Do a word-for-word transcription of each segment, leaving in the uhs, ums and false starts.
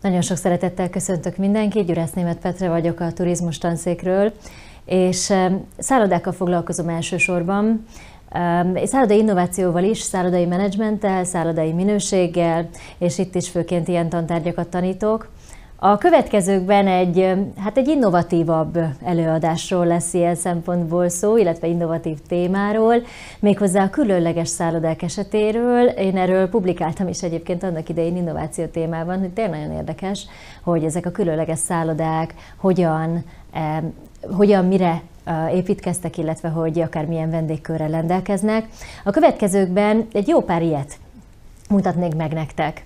Nagyon sok szeretettel köszöntök mindenkit, Gyurász Németh Petra vagyok a turizmus tanszékről, és szállodákkal foglalkozom elsősorban, szállodai innovációval is, szállodai menedzsmenttel, szállodai minőséggel, és itt is főként ilyen tantárgyakat tanítok. A következőkben egy, hát egy innovatívabb előadásról lesz ilyen szempontból szó, illetve innovatív témáról, méghozzá a különleges szállodák esetéről. Én erről publikáltam is egyébként annak idején innováció témában, hogy tényleg nagyon érdekes, hogy ezek a különleges szállodák hogyan, eh, hogyan mire építkeztek, illetve hogy akár milyen vendégkörrel rendelkeznek. A következőkben egy jó pár ilyet mutatnék meg nektek.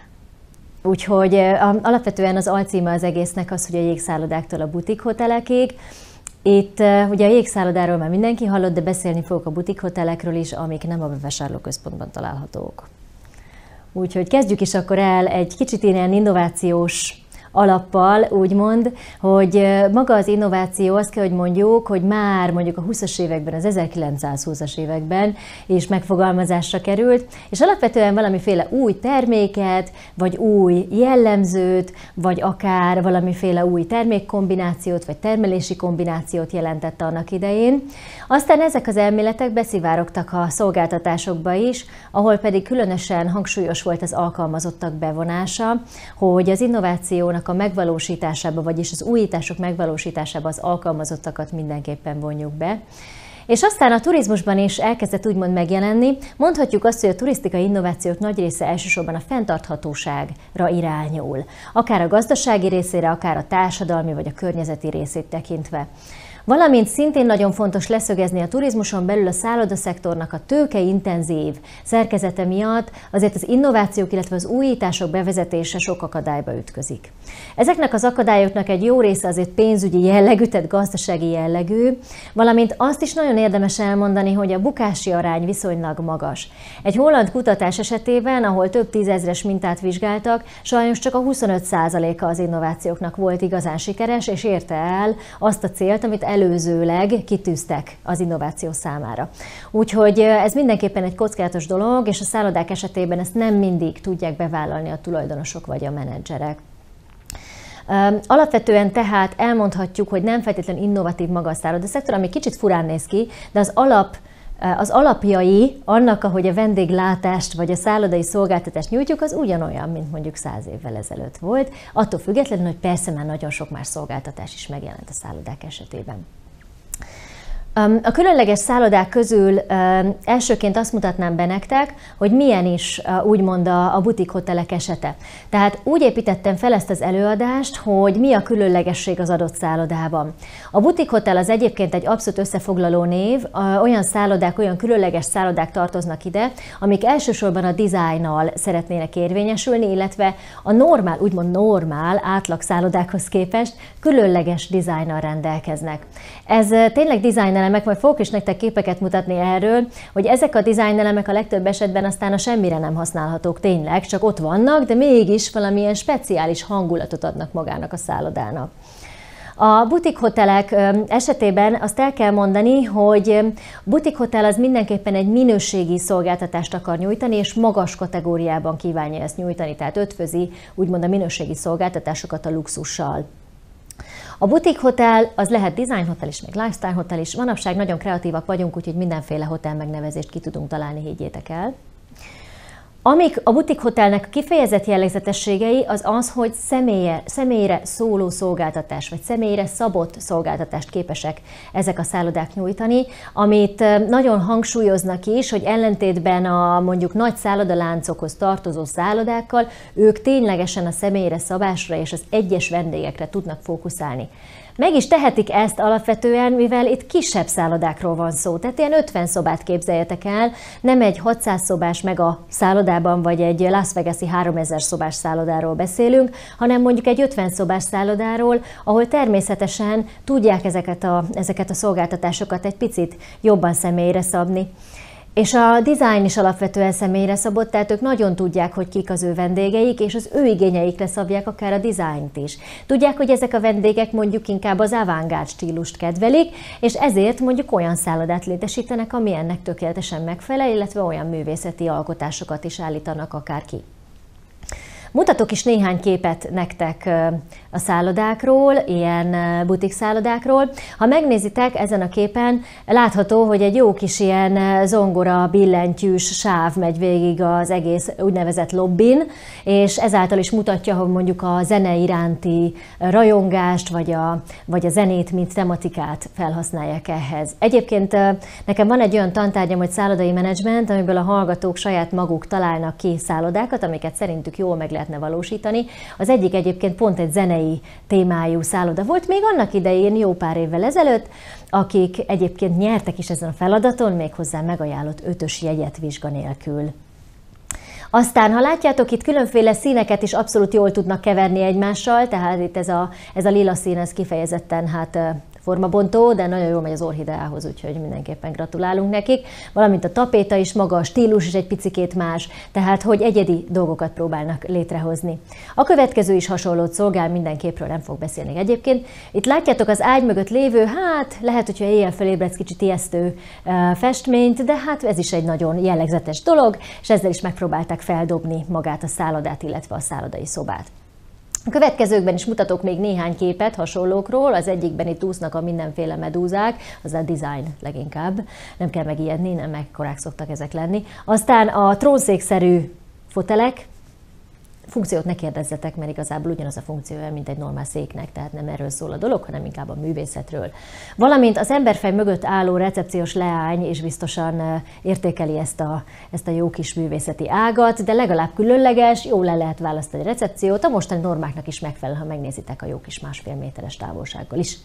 Úgyhogy alapvetően az alcíme az egésznek az, hogy a jégszállodáktól a butikhotelekig. Itt ugye a jégszállodáról már mindenki hallott, de beszélni fogok a butikhotelekről is, amik nem a bevásárlóközpontban találhatók. Úgyhogy kezdjük is akkor el egy kicsit ilyen innovációs alappal, úgymond, hogy maga az innováció, azt kell, hogy mondjuk, hogy már mondjuk a húszas években, az ezerkilencszázhúszas években is megfogalmazásra került, és alapvetően valamiféle új terméket, vagy új jellemzőt, vagy akár valamiféle új termékkombinációt, vagy termelési kombinációt jelentett annak idején. Aztán ezek az elméletek beszivárogtak a szolgáltatásokba is, ahol pedig különösen hangsúlyos volt az alkalmazottak bevonása, hogy az innovációnak a megvalósításába, vagyis az újítások megvalósításába az alkalmazottakat mindenképpen vonjuk be. És aztán a turizmusban is elkezdett úgymond megjelenni. Mondhatjuk azt, hogy a turisztikai innovációk nagy része elsősorban a fenntarthatóságra irányul. Akár a gazdasági részére, akár a társadalmi vagy a környezeti részét tekintve. Valamint szintén nagyon fontos leszögezni a turizmuson belül a szállodaszektornak a tőkeintenzív szerkezete miatt azért az innovációk, illetve az újítások bevezetése sok akadályba ütközik. Ezeknek az akadályoknak egy jó része azért pénzügyi jellegű, tehát gazdasági jellegű, valamint azt is nagyon érdemes elmondani, hogy a bukási arány viszonylag magas. Egy holland kutatás esetében, ahol több tízezres mintát vizsgáltak, sajnos csak a huszonöt százaléka az innovációknak volt igazán sikeres, és érte el azt a célt, amit előzőleg kitűztek az innováció számára. Úgyhogy ez mindenképpen egy kockázatos dolog, és a szállodák esetében ezt nem mindig tudják bevállalni a tulajdonosok vagy a menedzserek. Alapvetően tehát elmondhatjuk, hogy nem feltétlenül innovatív maga a szállodaszektor, ami kicsit furán néz ki, de az alap Az alapjai annak, ahogy a vendéglátást vagy a szállodai szolgáltatást nyújtjuk, az ugyanolyan, mint mondjuk száz évvel ezelőtt volt, attól függetlenül, hogy persze már nagyon sok más szolgáltatás is megjelent a szállodák esetében. A különleges szállodák közül elsőként azt mutatnám be nektek, hogy milyen is úgymond a butikhotelek esete. Tehát úgy építettem fel ezt az előadást, hogy mi a különlegesség az adott szállodában. A butikhotel az egyébként egy abszolút összefoglaló név, olyan szállodák, olyan különleges szállodák tartoznak ide, amik elsősorban a dizájnnal szeretnének érvényesülni, illetve a normál, úgymond normál átlag szállodákhoz képest különleges dizájnnal rendelkeznek. Ez tényleg dizájn elemek, majd fogok is nektek képeket mutatni erről, hogy ezek a dizájnelemek a legtöbb esetben aztán a semmire nem használhatók tényleg, csak ott vannak, de mégis valamilyen speciális hangulatot adnak magának a szállodának. A butikhotelek esetében azt el kell mondani, hogy butikhotel az mindenképpen egy minőségi szolgáltatást akar nyújtani, és magas kategóriában kívánja ezt nyújtani, tehát ötvözi úgymond a minőségi szolgáltatásokat a luxussal. A butikhotel az lehet design hotel is, meg lifestyle hotel is. Manapság nagyon kreatívak vagyunk, úgyhogy mindenféle hotel megnevezést ki tudunk találni, higgyétek el. Amik a butikhotelnek kifejezett jellegzetességei az az, hogy személye, személyre szóló szolgáltatás, vagy személyre szabott szolgáltatást képesek ezek a szállodák nyújtani, amit nagyon hangsúlyoznak is, hogy ellentétben a mondjuk nagy szállodaláncokhoz tartozó szállodákkal, ők ténylegesen a személyre szabásra és az egyes vendégekre tudnak fókuszálni. Meg is tehetik ezt alapvetően, mivel itt kisebb szállodákról van szó. Tehát ilyen ötven szobát képzeljetek el, nem egy hatszáz szobás mega szállodában, vagy egy Las Vegas-i háromezer szobás szállodáról beszélünk, hanem mondjuk egy ötven szobás szállodáról, ahol természetesen tudják ezeket a, ezeket a szolgáltatásokat egy picit jobban személyre szabni. És a design is alapvetően személyre szabott, tehát ők nagyon tudják, hogy kik az ő vendégeik, és az ő igényeikre szabják akár a dizájnt is. Tudják, hogy ezek a vendégek mondjuk inkább az avantgárd stílust kedvelik, és ezért mondjuk olyan szállodát létesítenek, ami ennek tökéletesen megfelel, illetve olyan művészeti alkotásokat is állítanak akár ki. Mutatok is néhány képet nektek a szállodákról, ilyen butik szállodákról. Ha megnézitek ezen a képen, látható, hogy egy jó kis ilyen zongora, billentyűs sáv megy végig az egész úgynevezett lobbin, és ezáltal is mutatja, hogy mondjuk a zene iránti rajongást, vagy a, vagy a zenét, mint tematikát felhasználják ehhez. Egyébként nekem van egy olyan tantárgyam, hogy szállodai menedzsment, amiből a hallgatók saját maguk találnak ki szállodákat, amiket szerintük jól meg lehetne valósítani. Az egyik egyébként pont egy zenei témájú szálloda volt, még annak idején jó pár évvel ezelőtt, akik egyébként nyertek is ezen a feladaton, méghozzá megajánlott ötös jegyet vizsga nélkül. Aztán, ha látjátok, itt különféle színeket is abszolút jól tudnak keverni egymással, tehát itt ez a, ez a lila szín, ez kifejezetten hát formabontó, de nagyon jól megy az orchideához, úgyhogy mindenképpen gratulálunk nekik. Valamint a tapéta is, maga a stílus is egy picikét más, tehát hogy egyedi dolgokat próbálnak létrehozni. A következő is hasonlót szolgál, minden képről nem fog beszélni egyébként. Itt látjátok az ágy mögött lévő, hát lehet, hogyha éjjel felébredsz, kicsit ijesztő festményt, de hát ez is egy nagyon jellegzetes dolog, és ezzel is megpróbálták feldobni magát a szállodát, illetve a szállodai szobát. A következőkben is mutatok még néhány képet hasonlókról, az egyikben itt úsznak a mindenféle medúzák, az a design leginkább, nem kell megijedni, nem ekkorák szoktak ezek lenni. Aztán a trónszékszerű fotelek, funkciót ne kérdezzetek, mert igazából ugyanaz a funkciója, mint egy normál széknek, tehát nem erről szól a dolog, hanem inkább a művészetről. Valamint az emberfej mögött álló recepciós leány is biztosan értékeli ezt a, ezt a jó kis művészeti ágat, de legalább különleges, jól le lehet választani a recepciót, a mostani normáknak is megfelel, ha megnézitek a jó kis másfél méteres távolsággal is.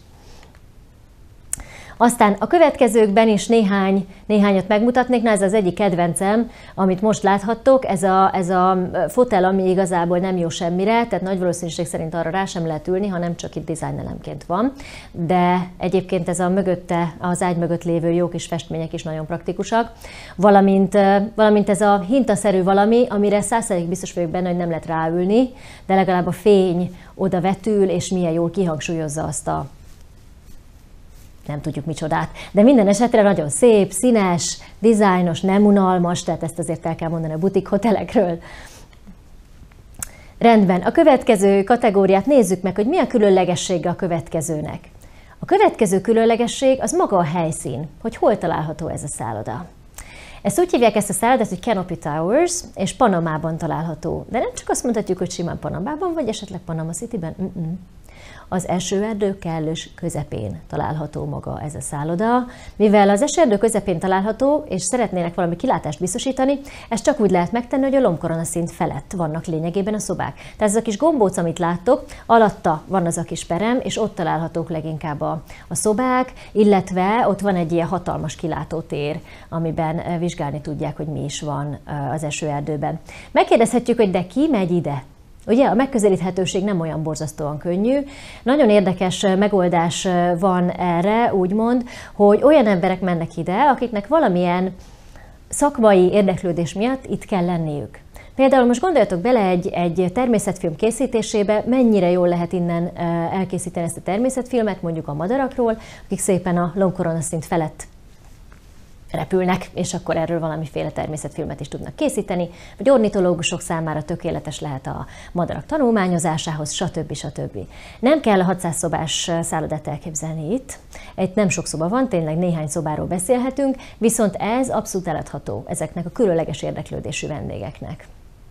Aztán a következőkben is néhány, néhányat megmutatnék, na ez az egyik kedvencem, amit most láthattok, ez a, ez a fotel, ami igazából nem jó semmire, tehát nagy valószínűség szerint arra rá sem lehet ülni, hanem csak itt dizájnelemként van. De egyébként ez a mögötte, az ágy mögött lévő jó kis festmények is nagyon praktikusak, valamint, valamint ez a hintaszerű valami, amire száz százalékig biztos vagyok benne, hogy nem lehet ráülni, de legalább a fény oda vetül, és milyen jól kihangsúlyozza azt a nem tudjuk micsodát, de minden esetre nagyon szép, színes, dizájnos, nem unalmas, tehát ezt azért el kell mondani a butik hotelekről. Rendben, a következő kategóriát nézzük meg, hogy mi a különlegessége a következőnek. A következő különlegesség az maga a helyszín, hogy hol található ez a szálloda. Ezt úgy hívják ezt a szállodát, hogy Canopy Towers, és Panamában található. De nem csak azt mondhatjuk, hogy simán Panamában, vagy esetleg Panama Cityben. Mm-mm. Az esőerdő kellős közepén található maga ez a szálloda. Mivel az esőerdő közepén található, és szeretnének valami kilátást biztosítani, ezt csak úgy lehet megtenni, hogy a lombkoronaszint felett vannak lényegében a szobák. Tehát ez a kis gombóc, amit láttok, alatta van az a kis perem, és ott találhatók leginkább a, a szobák, illetve ott van egy ilyen hatalmas kilátótér, amiben vizsgálni tudják, hogy mi is van az esőerdőben. Megkérdezhetjük, hogy de ki megy ide? Ugye a megközelíthetőség nem olyan borzasztóan könnyű. Nagyon érdekes megoldás van erre, úgymond, hogy olyan emberek mennek ide, akiknek valamilyen szakmai érdeklődés miatt itt kell lenniük. Például most gondoljatok bele egy, egy természetfilm készítésébe, mennyire jól lehet innen elkészíteni ezt a természetfilmet, mondjuk a madarakról, akik szépen a lombkoronaszint felett repülnek, és akkor erről valamiféle természetfilmet is tudnak készíteni, vagy ornitológusok számára tökéletes lehet a madarak tanulmányozásához, stb. stb. Nem kell a hatszáz szobás szállodát elképzelni itt. Egy nem sok szoba van, tényleg néhány szobáról beszélhetünk, viszont ez abszolút eladható ezeknek a különleges érdeklődésű vendégeknek.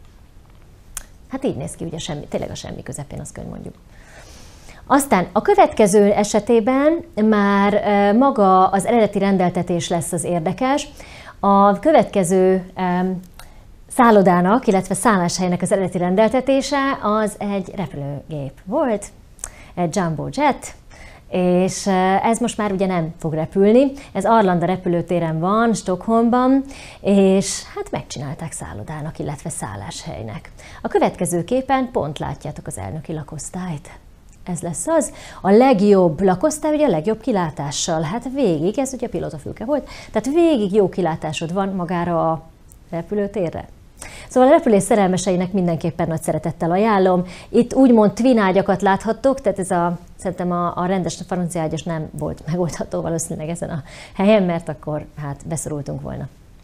Hát így néz ki, ugye semmi, tényleg a semmi közepén, azt kell mondjuk. Aztán a következő esetében már maga az eredeti rendeltetés lesz az érdekes. A következő szállodának, illetve szálláshelynek az eredeti rendeltetése az egy repülőgép volt, egy Jumbo Jet, és ez most már ugye nem fog repülni. Ez Arlanda repülőtéren van, Stockholmban, és hát megcsinálták szállodának, illetve szálláshelynek. A következő képen pont látjátok az elnöki lakosztályt. Ez lesz az. A legjobb lakosztály, ugye a legjobb kilátással. Hát végig, ez ugye a pilótafülke volt, tehát végig jó kilátásod van magára a repülőtérre. Szóval a repülés szerelmeseinek mindenképpen nagy szeretettel ajánlom. Itt úgymond twin ágyakat láthattok, tehát ez a, szerintem a, a rendes francia ágyas nem volt megoldható valószínűleg ezen a helyen, mert akkor hát beszorultunk volna.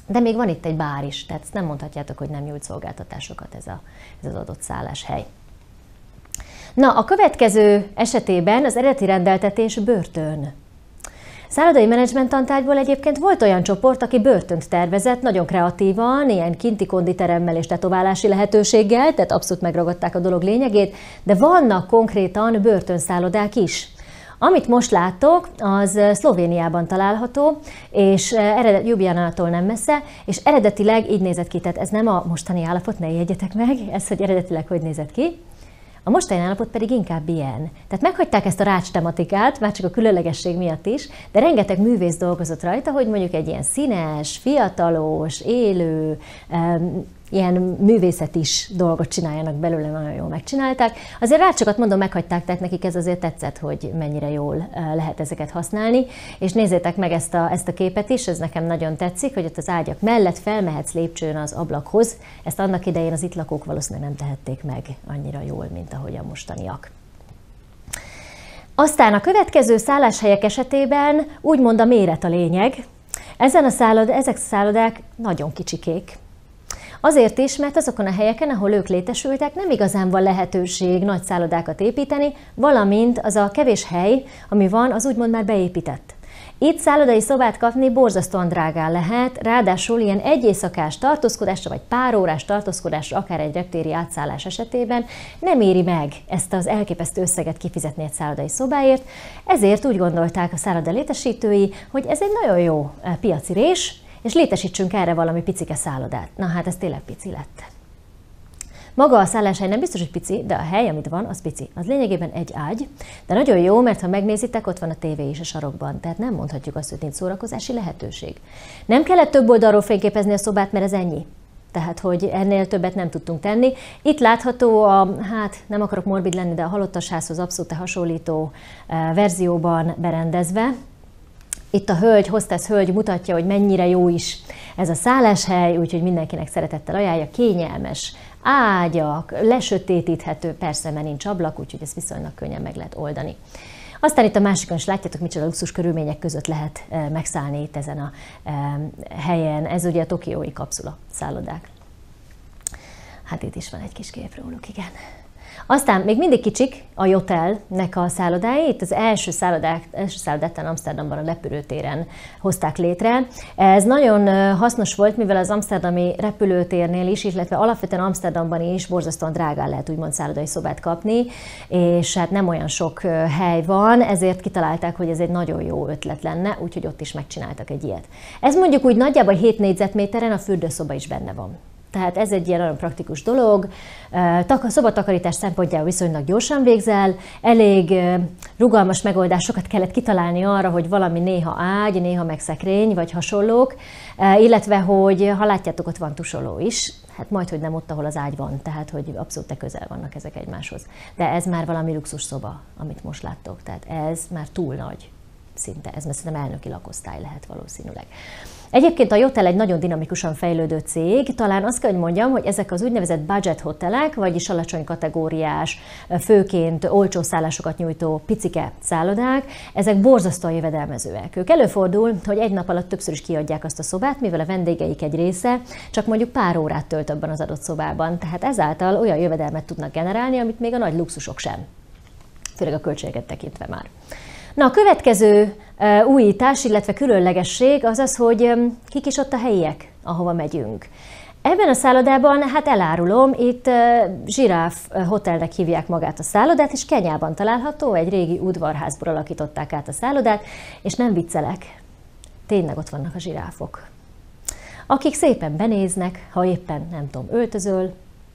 De még van itt egy bár is, tehát nem mondhatjátok, hogy nem nyújt szolgáltatásokat ez, a, ez az adott szálláshely. Na, a következő esetében az eredeti rendeltetés börtön. Szállodai menedzsment tantárgyból egyébként volt olyan csoport, aki börtönt tervezett, nagyon kreatívan, ilyen kinti konditeremmel és tetoválási lehetőséggel, tehát abszolút megragadták a dolog lényegét, de vannak konkrétan börtönszállodák is. Amit most láttok, az Szlovéniában található, és eredet, Ljubljanától nem messze, és eredetileg így nézett ki, tehát ez nem a mostani állapot, ne jegyetek meg, ez, hogy eredetileg hogy nézett ki. A mostani állapot pedig inkább ilyen. Tehát meghagyták ezt a rács tematikát, már csak a különlegesség miatt is, de rengeteg művész dolgozott rajta, hogy mondjuk egy ilyen színes, fiatalos, élő, um, ilyen művészet is dolgot csináljanak belőle, nagyon jól megcsinálták. Azért rácsokat mondom, meghagyták, tehát nekik ez azért tetszett, hogy mennyire jól lehet ezeket használni. És nézzétek meg ezt a, ezt a képet is, ez nekem nagyon tetszik, hogy ott az ágyak mellett felmehetsz lépcsőn az ablakhoz. Ezt annak idején az itt lakók valószínűleg nem tehették meg annyira jól, mint ahogy a mostaniak. Aztán a következő szálláshelyek esetében úgymond a méret a lényeg. Ezen a szállod, ezek a szállodák nagyon kicsikék. Azért is, mert azokon a helyeken, ahol ők létesültek, nem igazán van lehetőség nagy szállodákat építeni, valamint az a kevés hely, ami van, az úgymond már beépített. Itt szállodai szobát kapni borzasztóan drágán lehet, ráadásul ilyen egy éjszakás tartózkodásra, vagy pár órás tartózkodásra, akár egy reptéri átszállás esetében nem éri meg ezt az elképesztő összeget kifizetni egy szállodai szobáért, ezért úgy gondolták a szálloda létesítői, hogy ez egy nagyon jó piaci rés, és létesítsünk erre valami picike szállodát. Na hát ez tényleg pici lett. Maga a szálláshely nem biztos, hogy pici, de a hely, amit van, az pici. Az lényegében egy ágy, de nagyon jó, mert ha megnézitek, ott van a tévé is a sarokban, tehát nem mondhatjuk azt, hogy nincs szórakozási lehetőség. Nem kellett több oldalról fényképezni a szobát, mert ez ennyi. Tehát, hogy ennél többet nem tudtunk tenni. Itt látható a, hát nem akarok morbid lenni, de a halottasházhoz abszolút hasonlító verzióban berendezve. Itt a hölgy, hostess hölgy mutatja, hogy mennyire jó is ez a szálláshely, úgyhogy mindenkinek szeretettel ajánlja, kényelmes ágyak, lesötétíthető, persze, mert nincs ablak, úgyhogy ezt viszonylag könnyen meg lehet oldani. Aztán itt a másikon is látjátok, micsoda luxus körülmények között lehet megszállni itt ezen a helyen. Ez ugye a tokiói kapszula szállodák. Hát itt is van egy kis kép róluk, igen. Aztán még mindig kicsik a Jotelnek a szállodái, itt az első szállodák, első szállodát Amsterdamban a repülőtéren hozták létre. Ez nagyon hasznos volt, mivel az amsterdami repülőtérnél is, illetve alapvetően Amsterdamban is borzasztóan drágán lehet úgymond szállodai szobát kapni, és hát nem olyan sok hely van, ezért kitalálták, hogy ez egy nagyon jó ötlet lenne, úgyhogy ott is megcsináltak egy ilyet. Ez mondjuk úgy nagyjából hét négyzetméteren, a fürdőszoba is benne van. Tehát ez egy ilyen nagyon praktikus dolog, a szobatakarítás szempontjából viszonylag gyorsan végzel, elég rugalmas megoldásokat kellett kitalálni arra, hogy valami néha ágy, néha meg szekrény, vagy hasonlók, illetve hogy ha látjátok, ott van tusoló is, hát majd, hogy nem ott, ahol az ágy van, tehát hogy abszolút közel vannak ezek egymáshoz. De ez már valami luxus szoba, amit most láttok, tehát ez már túl nagy szinte, ez mert szerintem elnöki lakosztály lehet valószínűleg. Egyébként a Jotel egy nagyon dinamikusan fejlődő cég, talán azt kell, hogy mondjam, hogy ezek az úgynevezett budget hotelek, vagyis alacsony kategóriás, főként olcsó szállásokat nyújtó picike szállodák, ezek borzasztóan jövedelmezőek. Ők előfordul, hogy egy nap alatt többször is kiadják azt a szobát, mivel a vendégeik egy része csak mondjuk pár órát tölt abban az adott szobában, tehát ezáltal olyan jövedelmet tudnak generálni, amit még a nagy luxusok sem, főleg a költségeket tekintve már. Na, a következő uh, újítás, illetve különlegesség az az, hogy um, kik is ott a helyiek, ahova megyünk. Ebben a szállodában, hát elárulom, itt uh, Zsiráf Hotelnek hívják magát a szállodát, és Kenyában található, egy régi udvarházból alakították át a szállodát, és nem viccelek, tényleg ott vannak a zsiráfok, akik szépen benéznek, ha éppen, nem tudom, öltözöl,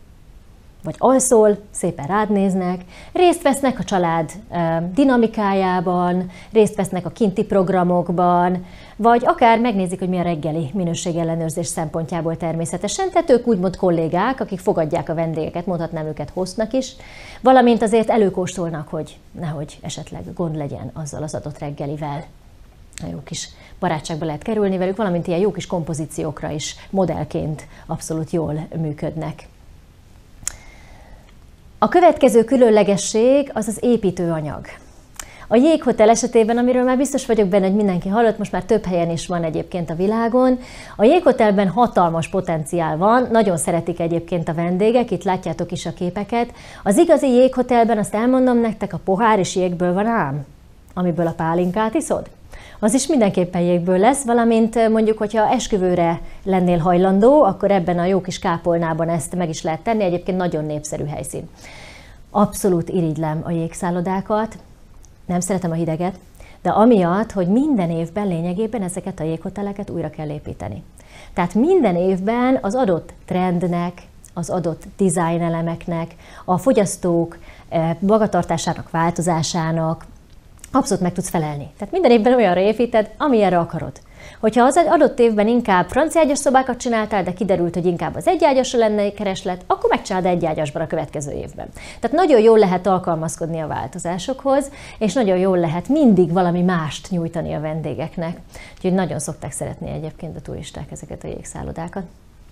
vagy alszol, szépen rád néznek, részt vesznek a család dinamikájában, részt vesznek a kinti programokban, vagy akár megnézik, hogy mi a reggeli minőségellenőrzés szempontjából természetesen, tehát ők úgymond kollégák, akik fogadják a vendégeket, mondhatnám őket hostnak is, valamint azért előkóstolnak, hogy nehogy esetleg gond legyen azzal az adott reggelivel. Jó kis barátságba lehet kerülni velük, valamint ilyen jó kis kompozíciókra is modellként abszolút jól működnek. A következő különlegesség az az építőanyag. A jéghotel esetében, amiről már biztos vagyok benne, hogy mindenki hallott, most már több helyen is van egyébként a világon. A jéghotelben hatalmas potenciál van, nagyon szeretik egyébként a vendégek, itt látjátok is a képeket. Az igazi jéghotelben, azt elmondom nektek, a pohár is jégből van ám, amiből a pálinkát iszod. Az is mindenképpen jégből lesz, valamint mondjuk, hogyha esküvőre lennél hajlandó, akkor ebben a jó kis kápolnában ezt meg is lehet tenni, egyébként nagyon népszerű helyszín. Abszolút irigylem a jégszállodákat, nem szeretem a hideget, de amiatt, hogy minden évben lényegében ezeket a jéghoteleket újra kell építeni. Tehát minden évben az adott trendnek, az adott design elemeknek, a fogyasztók magatartásának, változásának abszolút meg tudsz felelni. Tehát minden évben olyanra építed, amilyenre akarod. Hogyha az adott évben inkább franciágyas szobákat csináltál, de kiderült, hogy inkább az egyágyasra lenne kereslet, akkor megcsinálod egyágyasban a következő évben. Tehát nagyon jól lehet alkalmazkodni a változásokhoz, és nagyon jól lehet mindig valami mást nyújtani a vendégeknek. Úgyhogy nagyon szokták szeretni egyébként a turisták ezeket a jégszállodákat.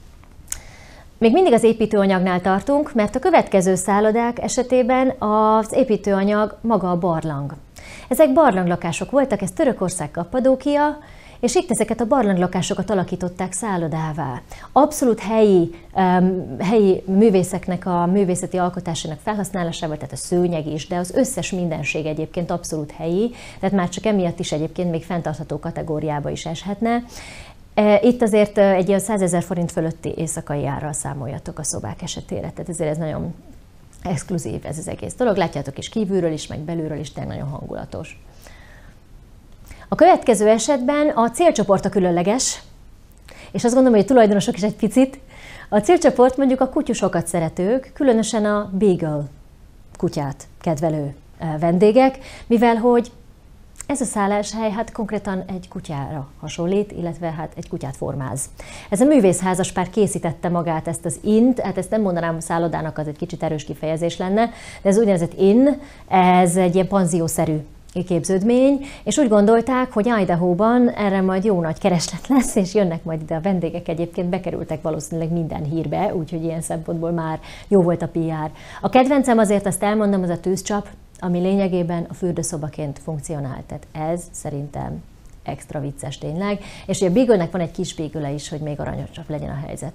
Még mindig az építőanyagnál tartunk, mert a következő szállodák esetében az építőanyag maga a barlang. Ezek barlanglakások voltak, ez Törökország, Kappadókia, és itt ezeket a barlanglakásokat alakították szállodává. Abszolút helyi, um, helyi művészeknek a művészeti alkotásának felhasználásával, tehát a szőnyeg is, de az összes mindenség egyébként abszolút helyi, tehát már csak emiatt is egyébként még fenntartható kategóriába is eshetne. Itt azért egy ilyen százezer forint fölötti éjszakai árral számoljatok a szobák esetére, tehát ezért ez nagyon exkluzív ez az egész dolog. Látjátok is kívülről is, meg belülről is, tényleg nagyon hangulatos. A következő esetben a célcsoport a különleges, és azt gondolom, hogy a tulajdonosok is egy picit. A célcsoport mondjuk a kutyusokat szeretők, különösen a Beagle kutyát kedvelő vendégek, mivel hogy ez a szálláshely hát konkrétan egy kutyára hasonlít, illetve hát egy kutyát formáz. Ez a művészházas pár készítette magát ezt az int, hát ezt nem mondanám a szállodának, az egy kicsit erős kifejezés lenne, de ez úgynevezett inn, ez egy ilyen panziószerű képződmény, és úgy gondolták, hogy Idaho-ban erre majd jó nagy kereslet lesz, és jönnek majd ide a vendégek, egyébként bekerültek valószínűleg minden hírbe, úgyhogy ilyen szempontból már jó volt a pé er. A kedvencem azért, azt elmondom, az a tűzcsap, ami lényegében a fürdőszobaként funkcionál. Tehát ez szerintem extra vicces tényleg. És ugye a Beagle-nek van egy kis Beagle is, hogy még aranyosabb legyen a helyzet.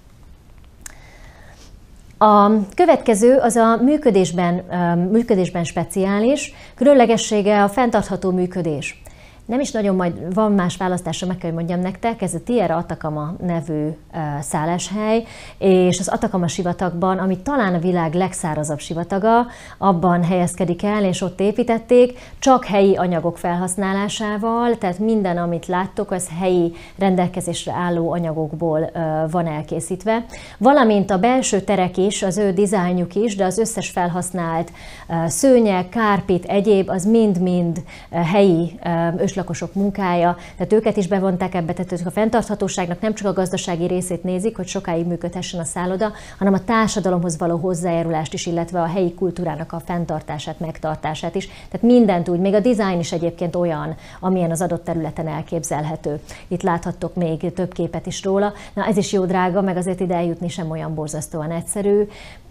A következő az a működésben, működésben speciális, különlegessége a fenntartható működés. Nem is nagyon majd van más választásra, meg kell, hogy mondjam nektek, ez a Tierra Atacama nevű uh, szálláshely, és az Atacama sivatagban, ami talán a világ legszárazabb sivataga, abban helyezkedik el, és ott építették, csak helyi anyagok felhasználásával, tehát minden, amit láttok, az helyi rendelkezésre álló anyagokból uh, van elkészítve. Valamint a belső terek is, az ő dizájnjuk is, de az összes felhasznált uh, szőnyeg, kárpit, egyéb, az mind-mind uh, helyi uh, lakosok munkája, tehát őket is bevonták ebbe, tehát a fenntarthatóságnak nem csak a gazdasági részét nézik, hogy sokáig működhessen a szálloda, hanem a társadalomhoz való hozzájárulást is, illetve a helyi kultúrának a fenntartását, megtartását is. Tehát mindent úgy, még a dizájn is egyébként olyan, amilyen az adott területen elképzelhető. Itt láthattok még több képet is róla. Na ez is jó drága, meg azért ide eljutni sem olyan borzasztóan egyszerű.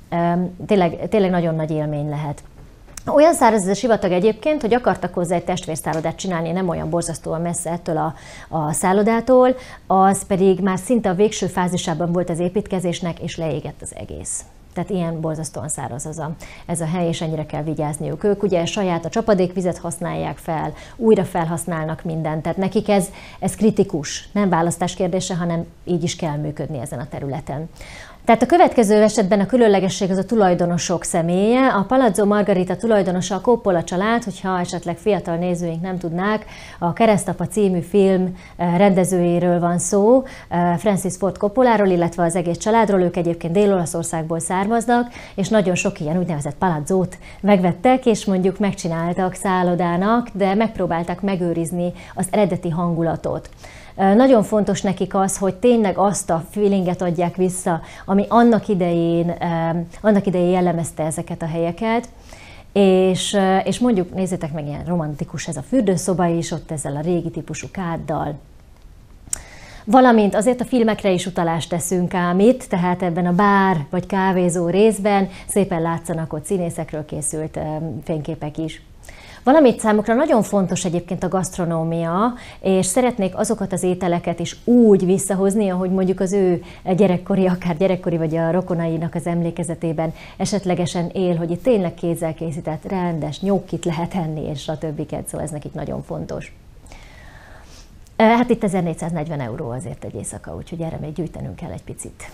Tényleg, tényleg nagyon nagy élmény lehet. Olyan száraz ez a sivatag egyébként, hogy akartak hozzá egy testvérszállodát csinálni, nem olyan borzasztóan messze ettől a, a szállodától, az pedig már szinte a végső fázisában volt az építkezésnek, és leégett az egész. Tehát ilyen borzasztóan száraz az a, ez a hely, és ennyire kell vigyázniuk. Ők ugye saját a csapadékvizet használják fel, újra felhasználnak mindent, tehát nekik ez, ez kritikus, nem választás kérdése, hanem így is kell működni ezen a területen. Tehát a következő esetben a különlegesség az a tulajdonosok személye. A Palazzo Margherita tulajdonosa a Coppola család, hogyha esetleg fiatal nézőink nem tudnák, a Keresztapa című film rendezőjéről van szó, Francis Ford Coppoláról, illetve az egész családról, ők egyébként Dél-Olaszországból származnak, és nagyon sok ilyen úgynevezett palazzót megvettek, és mondjuk megcsináltak szállodának, de megpróbálták megőrizni az eredeti hangulatot. Nagyon fontos nekik az, hogy tényleg azt a feelinget adják vissza, ami annak idején, annak idején jellemezte ezeket a helyeket, és, és mondjuk, nézzétek meg, ilyen romantikus ez a fürdőszoba is, ott ezzel a régi típusú káddal. Valamint azért a filmekre is utalást teszünk ám itt, tehát ebben a bár vagy kávézó részben szépen látszanak ott színészekről készült fényképek is. Valamit számukra nagyon fontos egyébként a gasztronómia, és szeretnék azokat az ételeket is úgy visszahozni, ahogy mondjuk az ő gyerekkori, akár gyerekkori vagy a rokonainak az emlékezetében esetlegesen él, hogy itt tényleg kézzel készített, rendes, nyókit lehet enni, és a többiket, szóval ez nekik nagyon fontos. Hát itt ezernégyszáznegyven euró azért egy éjszaka, úgyhogy erre még gyűjtenünk kell egy picit.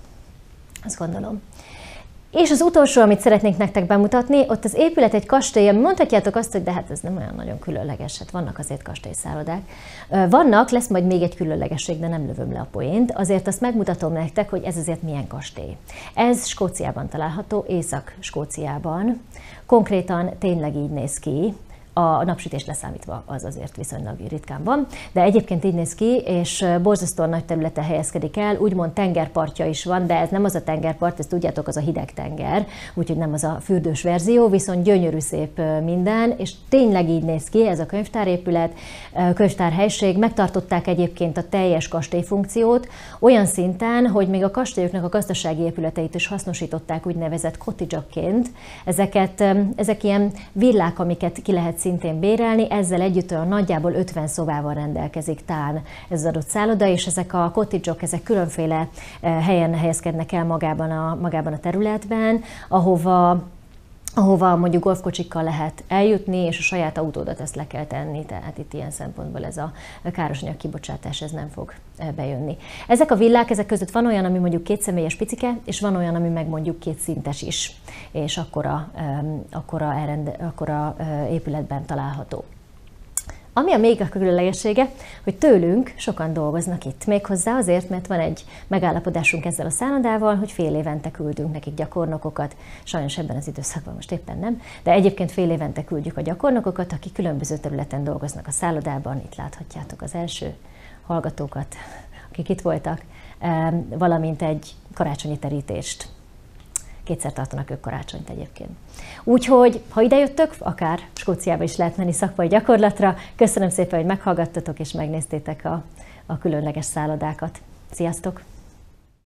Azt gondolom. És az utolsó, amit szeretnék nektek bemutatni, ott az épület egy kastély, ami mondhatjátok azt, hogy de hát ez nem olyan nagyon különleges, hát vannak azért kastélyszállodák. Vannak, lesz majd még egy különlegesség, de nem lövöm le a poént, azért azt megmutatom nektek, hogy ez azért milyen kastély. Ez Skóciában található, Észak-Skóciában. Konkrétan tényleg így néz ki. A napsütés leszámítva az azért viszonylag ritkán van, de egyébként így néz ki, és borzasztóan nagy területen helyezkedik el, úgymond tengerpartja is van, de ez nem az a tengerpart, ezt tudjátok, az a hideg tenger, úgyhogy nem az a fürdős verzió, viszont gyönyörű szép minden, és tényleg így néz ki ez a könyvtárépület, könyvtárhelység, megtartották egyébként a teljes kastélyfunkciót, olyan szinten, hogy még a kastélyoknak a gazdasági épületeit is hasznosították úgynevezett cottage-okként. Ezeket, ezek ilyen villák, amiket ki lehet szintén bérelni, ezzel együtt olyan nagyjából ötven szobával rendelkezik tán ez az adott szálloda, és ezek a cottage-ok, ezek különféle helyen helyezkednek el magában a, magában a területben, ahova ahova mondjuk golfkocsikkal lehet eljutni, és a saját autódat ezt le kell tenni, tehát itt ilyen szempontból ez a károsanyag kibocsátás ez nem fog bejönni. Ezek a villák, ezek között van olyan, ami mondjuk kétszemélyes picike, és van olyan, ami meg mondjuk kétszintes is, és akkora, akkora, elrende, akkora épületben található. Ami a még a különlegessége, hogy tőlünk sokan dolgoznak itt. Méghozzá azért, mert van egy megállapodásunk ezzel a szállodával, hogy fél évente küldünk nekik gyakornokokat. Sajnos ebben az időszakban most éppen nem, de egyébként fél évente küldjük a gyakornokokat, akik különböző területen dolgoznak a szállodában. Itt láthatjátok az első hallgatókat, akik itt voltak, valamint egy karácsonyi terítést. Kétszer tartanak ők karácsonyt egyébként. Úgyhogy, ha idejöttök, akár Skóciába is lehet menni szakmai gyakorlatra. Köszönöm szépen, hogy meghallgattatok és megnéztétek a, a különleges szállodákat. Sziasztok!